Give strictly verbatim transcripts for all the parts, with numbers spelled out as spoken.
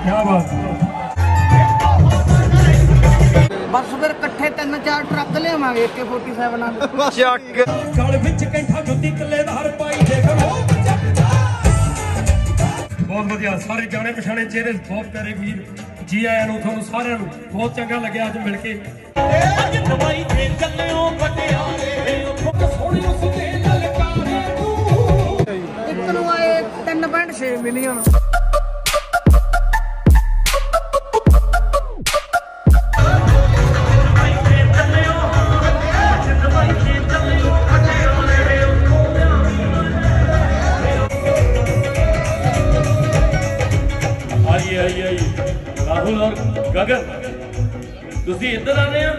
क्या बात बस फिर इकट्ठे तीन चार ट्रक लियावांगे ए के फोर्टी सेवन ਚੱਕ ਗਲ ਵਿੱਚ ਕੈਂਠਾ ਜੁੱਤੀ ਕੱਲੇਦਾਰ ਪਾਈ ਦੇਖ ਬਹੁਤ ਵਧੀਆ ਸਾਰੇ ਜਾਣੇ ਪਛਾਣੇ ਚਿਹਰੇ ਬਹੁਤ ਪਿਆਰੇ ਵੀਰ ਜੀ ਆਇਆਂ ਨੂੰ ਤੁਹਾਨੂੰ ਸਾਰਿਆਂ ਨੂੰ ਬਹੁਤ ਚੰਗਾ ਲੱਗਿਆ ਅੱਜ ਮਿਲ ਕੇ ਅੱਜ ਦਵਾਈ ਦੇ ਚੱਲਿਓ ਪਟਿਆਲੇ ਸੋਹਣੀ ਉਸ ਦੇ ਲਲਕਾਰੇ ਤੂੰ ਇੱਕ ਨੂੰ ਆਏ ਤਿੰਨ ਪੁਆਇੰਟ ਛੇ ਮਿਲੀਅਨ राहुल और गगन तुसी इधर आने हैं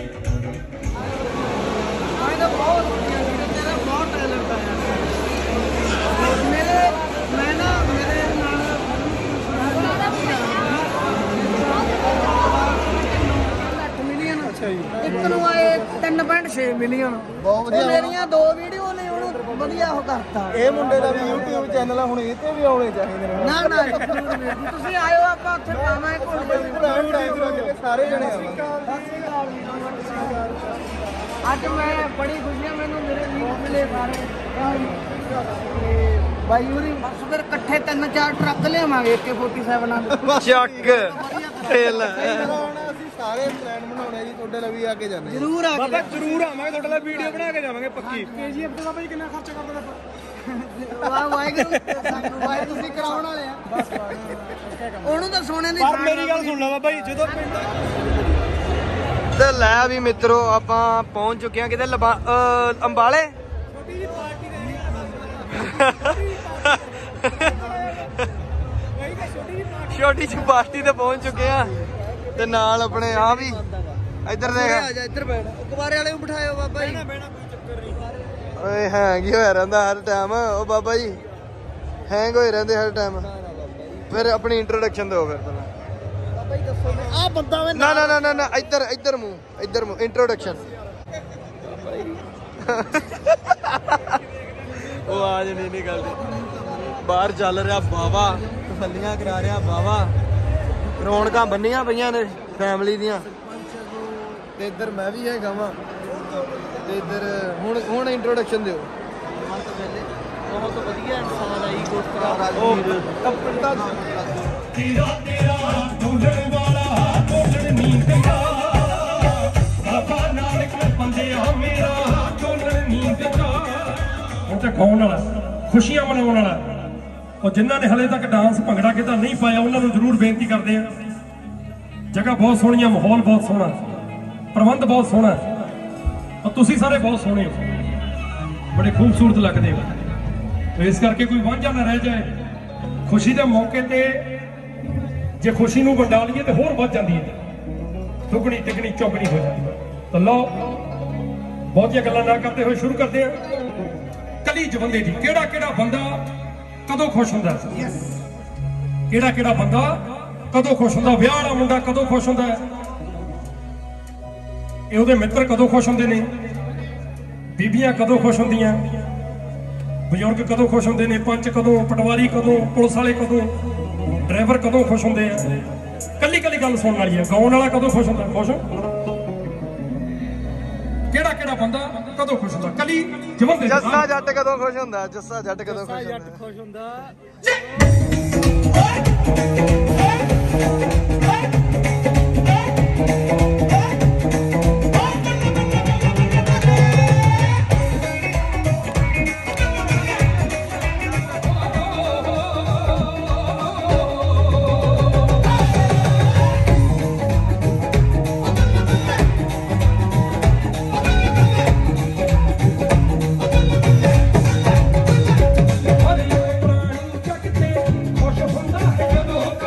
ਇੱਕ ਨੂੰ ਆਏ ਤਿੰਨ ਪੁਆਇੰਟ ਛੇ ਮਿਲੀਅਨ ਬਹੁਤ ਵਧੀਆ ਮੇਰੀਆਂ ਦੋ ਵੀਡੀਓ ਨੇ ਉਹਨੂੰ ਵਧੀਆ ਉਹ ਕਰਤਾ ਇਹ ਮੁੰਡੇ ਦਾ ਵੀ YouTube ਚੈਨਲ ਆ ਹੁਣ ਇਹ ਤੇ ਵੀ ਆਉਣੇ ਚਾਹੀਦੇ ਨੇ ਨਾ ਨਾ ਤੁਸੀਂ ਆਇਓ ਆਪਾਂ ਉੱਥੇ ਪਾਵਾਂਗੇ ਘੁੰਮ ਸਾਰੇ ਜਣੇ ਅੱਜ ਮੈਂ ਬੜੀ ਖੁਸ਼ੀ ਆ ਮੈਨੂੰ ਮੇਰੇ ਵੀਰ ਮਿਲੇ ਸਾਰੇ ਬਾਈ ਹੋਰੀ ਬਸ ਫਿਰ ਇਕੱਠੇ ਤਿੰਨ ਚਾਰ ਟਰੱਕ ਲਿਆਵਾਂਗੇ ਏ ਕੇ ਫੋਰਟੀ ਸੈਵਨ ਚੱਕ ਤੇਲ ਅਸੀਂ ਸਾਰੇ ਪਲਾਨ ਬਣਾਉਣੇ ਜੀ ਤੁਹਾਡੇ ਲਈ ਵੀ ਆ ਕੇ ਜਾਣਾ ਜ਼ਰੂਰ ਆ ਬਾਬਾ ਜ਼ਰੂਰ ਆਵਾਂਗੇ ਤੁਹਾਡੇ ਲਈ ਵੀਡੀਓ ਬਣਾ ਕੇ ਜਾਵਾਂਗੇ ਪੱਕੀ ਕੇਜੀਐਫ ਤੇ ਬਾਬਾ ਜੀ ਕਿੰਨਾ ਖਰਚਾ ਕਰਦੇ ਨੇ ਵਾਹ ਵਾਹਿਗੁਰੂ ਸਾਨੂੰ ਵਾਹਿ ਤੁਸੀਂ ਕਰਾਉਣ ਵਾਲੇ ਆ ਬਸ ਉਹਨੂੰ ਤਾਂ ਸੋਨੇ ਦੀ ਪਰ ਮੇਰੀ ਗੱਲ ਸੁਣ ਲਓ ਬਾਬਾ ਜੀ ਜਦੋਂ ਪਿੰਡ ਤੇ ਲੈ ਵੀ ਮਿੱਤਰੋ ਆਪਾਂ ਪਹੁੰਚ ਚੁੱਕੇ ਆ ਕਿਤੇ ਅੰਬਾਲੇ ਛੋਟੀ ਜੀ ਪਾਰਟੀ ਦੇ ਛੋਟੀ ਜਿਹੀ ਪਾਰਟੀ ਤੇ ਪਹੁੰਚ ਚੁੱਕੇ ਆ ਤੇ ਨਾਲ ਆਪਣੇ ਆ ਵੀ ਇੱਧਰ ਦੇਖ ਆ ਜਾ ਇੱਧਰ ਬੈਠ ਗੁਬਾਰੇ ਵਾਲੇ ਨੂੰ ਬਿਠਾਇਓ ਬਾਬਾ ਜੀ ਬੈਣਾ ਕੋਈ ਚੱਕਰ ਨਹੀਂ ਓਏ ਹੈਂਗ ਹੀ ਹੋਇਆ ਰਹਿੰਦਾ ਹਰ ਟਾਈਮ ਉਹ ਬਾਬਾ ਜੀ ਹੈਂਗ ਹੋਏ ਰਹਿੰਦੇ ਹਰ ਟਾਈਮ ਫਿਰ ਆਪਣੀ ਇੰਟਰੋਡਕਸ਼ਨ ਦਿਓ ਫਿਰ ਪਹਿਲਾਂ ਬਾਬਾ ਜੀ ਦੱਸੋ ਆ ਬੰਦਾ ਵੇ ਨਾ ਨਾ ਨਾ ਨਾ ਨਾ ਇੱਧਰ ਇੱਧਰ ਮੂੰਹ ਇੱਧਰ ਮੂੰਹ ਇੰਟਰੋਡਕਸ਼ਨ ਉਹ ਆਜ ਨਹੀਂ ਨਹੀਂ ਗੱਲ ਬਾਹਰ ਚੱਲ ਰਿਹਾ ਬਾਵਾ ਤਸੱਲੀਆਂ ਕਰਾ ਰਿਹਾ ਬਾਵਾ ਰੌਣਕਾਂ ਬੰਨੀਆਂ ਪਈਆਂ ਨੇ ਫੈਮਿਲੀ ਦੀਆਂ ਤੇ ਇੱਧਰ ਮੈਂ ਵੀ ਹੈਗਾ ਵਾਂ ਤੇ ਇੱਧਰ ਹੁਣ ਹੁਣ ਇੰਟਰੋਡਕਸ਼ਨ ਦਿਓ ਬਹੁਤ ਵਧੀਆ ਇਨਸਾਨ ਆਈ ਗੁਰਪ੍ਰਸਾਦ ਰਾਜਵੀਰ ਕੰਪਨੀ ਤੇਰਾ ਤੇਰਾ ਢੋਲਣ ਵਾਲਾ ਢੋਲਣ ਨੀਂਦ ਦਾ ਬਾਬਾ ਨਾਨਕ ਬੰਦੇ ਆ ਮੇਰਾ ਢੋਲਣ ਨੀਂਦ ਦਾ ਉਹ ਤੇ ਗਾਉਣ ਵਾਲਾ ਖੁਸ਼ੀਆਂ ਮਨਾਉਣ ਵਾਲਾ ਉਹ ਜਿਨ੍ਹਾਂ ਨੇ ਹਲੇ ਤੱਕ ਡਾਂਸ ਭੰਗੜਾ ਕਿਤਾ ਨਹੀਂ ਪਾਇਆ ਉਹਨਾਂ ਨੂੰ ਜ਼ਰੂਰ ਬੇਨਤੀ ਕਰਦੇ ਆ ਜਗ੍ਹਾ ਬਹੁਤ ਸੋਹਣੀ ਆ ਮਾਹੌਲ ਬਹੁਤ ਸੋਹਣਾ ਪ੍ਰਬੰਧ ਬਹੁਤ ਸੋਹਣਾ ਔਰ ਤੁਸੀਂ ਸਾਰੇ ਬਹੁਤ ਸੋਹਣੇ ਹੋ ਬੜੇ ਖੂਬਸੂਰਤ ਲੱਗਦੇ ਹੋ ਤੇ ਇਸ ਕਰਕੇ ਕੋਈ ਵਾਂਝਾ ਨਾ ਰਹਿ ਜਾਏ ਖੁਸ਼ੀ ਦੇ ਮੌਕੇ ਤੇ ਜੇ ਖੁਸ਼ੀ ਨੂੰ ਵੰਡਾ ਲਈਏ ਤੇ ਹੋਰ ਵੱਧ ਜਾਂਦੀ ਹੈ ਦੁੱਗਣੀ ਤਿੱਗਣੀ ਚੌਗਣੀ ਹੋ ਜਾਂਦੀ ਹੈ ਤਾਂ ਲਓ ਬਹੁਤੀਆਂ ਗੱਲਾਂ ਨਾ ਕਰਦੇ ਹੋਏ ਸ਼ੁਰੂ ਕਰਦੇ ਆ ਕਲੀ ਜਵੰਦੇ ਦੀ ਕਿਹੜਾ ਕਿਹੜਾ ਬੰਦਾ ਕਦੋਂ ਖੁਸ਼ ਹੁੰਦਾ ਕਿਹੜਾ ਕਿਹੜਾ ਬੰਦਾ ਕਦੋਂ ਖੁਸ਼ ਹੁੰਦਾ ਵਿਆਹ ਵਾਲਾ ਮੁੰਡਾ ਕਦੋਂ ਖੁਸ਼ ਹੁੰਦਾ ਇਹ ਉਹਦੇ ਮਿੱਤਰ ਕਦੋਂ ਖੁਸ਼ ਹੁੰਦੇ ਨੇ ਬੀਬੀਆਂ ਕਦੋਂ ਖੁਸ਼ ਹੁੰਦੀਆਂ ਬਜ਼ੁਰਗ ਕਦੋਂ ਖੁਸ਼ ਹੁੰਦੇ ਨੇ ਪੰਚ ਕਦੋਂ ਪਟਵਾਰੀ ਕਦੋਂ ਪੁਲਿਸ ਵਾਲੇ ਕਦੋਂ ਡਰਾਈਵਰ ਕਦੋਂ ਖੁਸ਼ ਹੁੰਦੇ ਆ ਕੱਲੀ ਕੱਲੀ ਗੱਲ ਸੁਣਨ ਵਾਲੀ ਹੈ ਗਾਉਣ ਵਾਲਾ ਕਦੋਂ ਖੁਸ਼ ਹੁੰਦਾ ਖੁਸ਼ ਕਿਹੜਾ ਕਿਹੜਾ ਬੰਦਾ ਕਦੋਂ ਖੁਸ਼ ਹੁੰਦਾ ਕਲੀ ਜਵੰਦੇ ਜੱਸਾ ਜੱਟ ਕਦੋਂ ਖੁਸ਼ ਹੁੰਦਾ ਜੱਸਾ ਜੱਟ ਕਦੋਂ ਖੁਸ਼ ਹੁੰਦਾ ਜੱਟ ਖੁਸ਼ ਹੁੰਦਾ ਖੁਸ਼ ਹੁੰਦਾ ਹੈ ਜਦੋਂ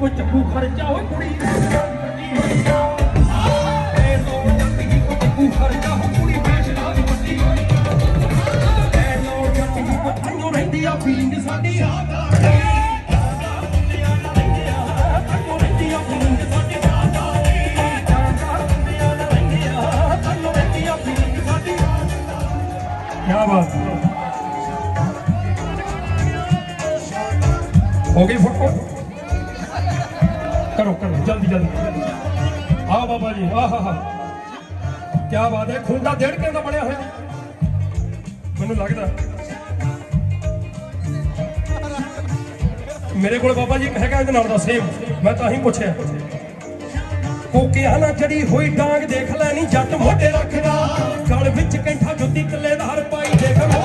कोई चप्पू खर्चा हो कुड़ी खर्चा हो कुड़ी रहती आ फीलिंग साडी क्या बात हो गई फोटो करो करो जल्दी जल्दी हाँ बाबा जी हाँ हाँ हाँ क्या बात है खूंटा डेढ़ के का बनया होया मैनू लगता मेरे को बाबा जी हैगा इहदे नाल दा सेम मैं तां ही पुछया कोकिया ना जड़ी हुई डांग देख लैनी जट मोटे रखदा गल विच कैंठा जुत्ती कलेदार पाई देख लो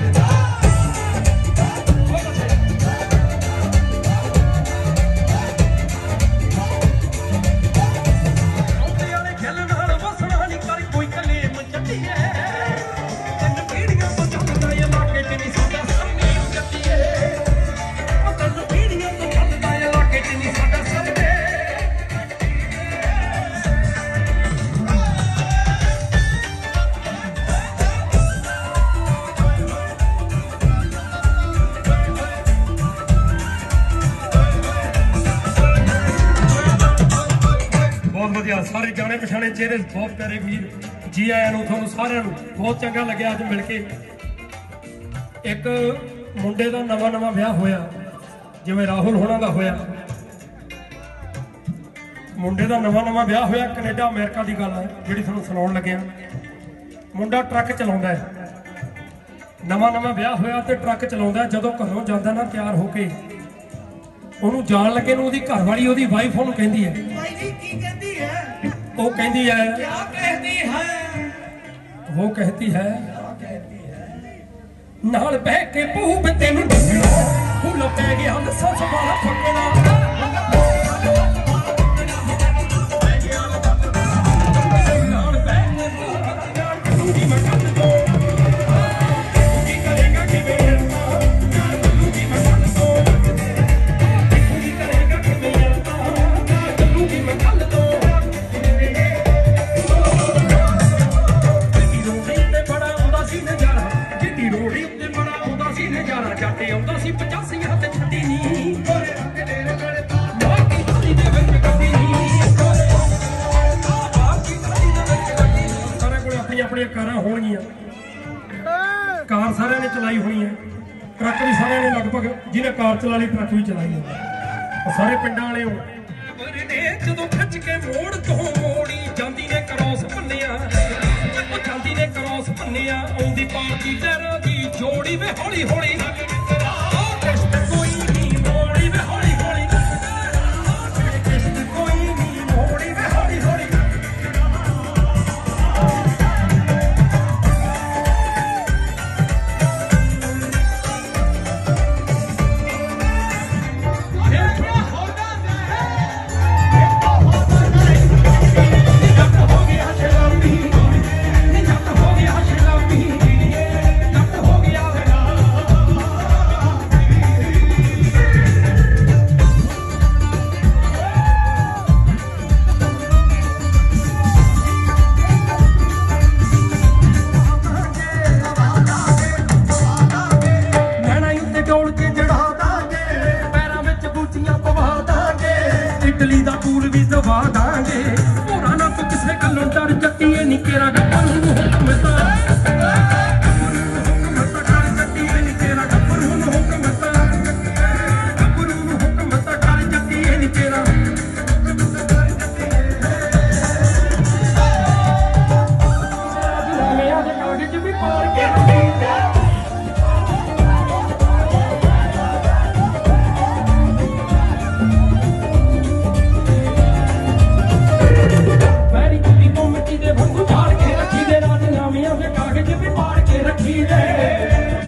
सारे जाने पछाने चेहरे बहुत प्यारे वीर जी आया थोनू सारिਆਂ ਨੂੰ बहुत चंगा लग्या अज मिल के एक मुंडे का नवा नवा ब्याह होया जिवें राहुल होना का होया मुंडे का नवा नवा ब्याह होया कनेडा अमेरिका की गल है जिहड़ी तुहानूं सुणाउण लग्या मुंडा ट्रक चलाउंदा है नवा नवा ब्याह होया ते ट्रक चलाउंदा जदों घरों जांदा ना तैयार होके ओनू जान लगे नूं ओहदी घरवाली ओहदी वाइफ ओनू कहंदी है वो कहती है क्या कहती है वो कहती है नाल बह के भूप तेनू डुबना फुल पै गया दसा सवाला फकना नाल बह के भूप डुबी मैं कट दो की करेगा कि बेरता डुबी मैं कट दो की करेगा कि बेरता डुबी मैं कट दो जाते आउंदा सी पचासियां ते छड्डी नी गोरे रंग डेरे गले बाकी थाली दे विच कड्डी नी बाकी थाली दे विच कड्डी नी सारे कोल अपनी अपनी कारां होणगीਆਂ कार सारे ने चलाई होनी है ट्रक भी सारे ने लगभग जिन्हें कार चला ली ट्रक भी चलाई है सारे पिंडां वाले हो ने जदों खच के मोड़ तो मोड़ी जांदी ने क्रॉस भन्निया जांदी ने क्रॉस भन्निया आउंदी पार्टी टैरा दी जोड़ी वे हौली हौली इटली दा टूर भी दवा दांगे होरा ना तो किसे गल्लों डर जट्टीए नी केरा गप्पन हुक्म ता हुक्म ता डर जट्टीए नी केरा गप्पन हुक्म ता गप्पन हुक्म ता डर जट्टीए नी केरा मैं आज कागज भी पार के कागज भी पाड़ के रखी दे